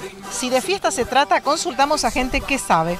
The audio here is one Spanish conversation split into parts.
Si de fiesta se trata, consultamos a gente que sabe.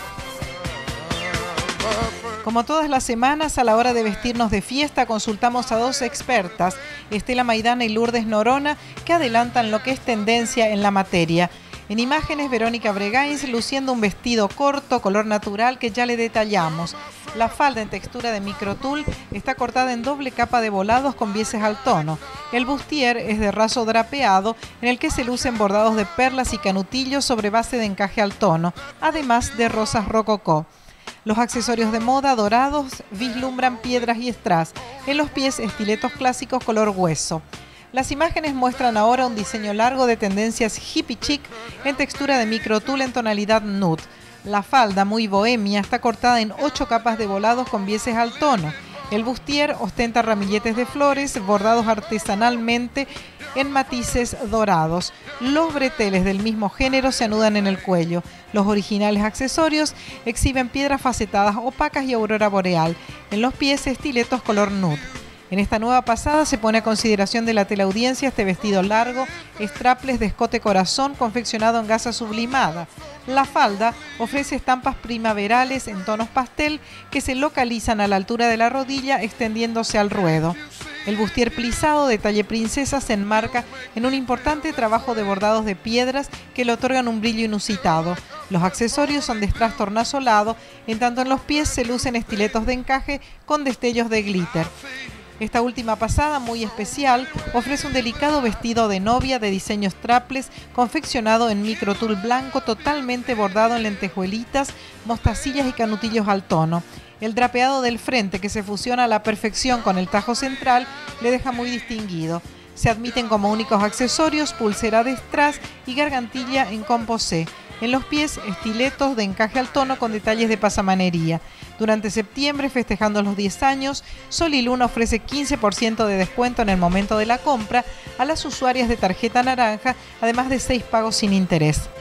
Como todas las semanas, a la hora de vestirnos de fiesta, consultamos a dos expertas, Estela Maidana y Lourdes Norona, que adelantan lo que es tendencia en la materia. En imágenes, Verónica Bregains luciendo un vestido corto, color natural, que ya le detallamos. La falda en textura de microtul está cortada en doble capa de volados con bieces al tono. El bustier es de raso drapeado, en el que se lucen bordados de perlas y canutillos sobre base de encaje al tono, además de rosas rococó. Los accesorios de moda dorados vislumbran piedras y strass. En los pies, estiletos clásicos color hueso. Las imágenes muestran ahora un diseño largo de tendencias hippie chic en textura de microtul en tonalidad nude. La falda, muy bohemia, está cortada en 8 capas de volados con bieces al tono. El bustier ostenta ramilletes de flores bordados artesanalmente en matices dorados. Los breteles del mismo género se anudan en el cuello. Los originales accesorios exhiben piedras facetadas opacas y aurora boreal. En los pies, estiletos color nude. En esta nueva pasada se pone a consideración de la teleaudiencia este vestido largo, strapless de escote corazón confeccionado en gasa sublimada. La falda ofrece estampas primaverales en tonos pastel que se localizan a la altura de la rodilla extendiéndose al ruedo. El bustier plisado de talle princesa se enmarca en un importante trabajo de bordados de piedras que le otorgan un brillo inusitado. Los accesorios son de strass tornasolado, en tanto en los pies se lucen estiletos de encaje con destellos de glitter. Esta última pasada, muy especial, ofrece un delicado vestido de novia de diseño strapless confeccionado en microtul blanco totalmente bordado en lentejuelitas, mostacillas y canutillos al tono. El drapeado del frente, que se fusiona a la perfección con el tajo central, le deja muy distinguido. Se admiten como únicos accesorios pulsera de strass y gargantilla en composé. En los pies, estiletos de encaje al tono con detalles de pasamanería. Durante septiembre, festejando los 10 años, Sol y Luna ofrece 15% de descuento en el momento de la compra a las usuarias de tarjeta naranja, además de 6 pagos sin interés.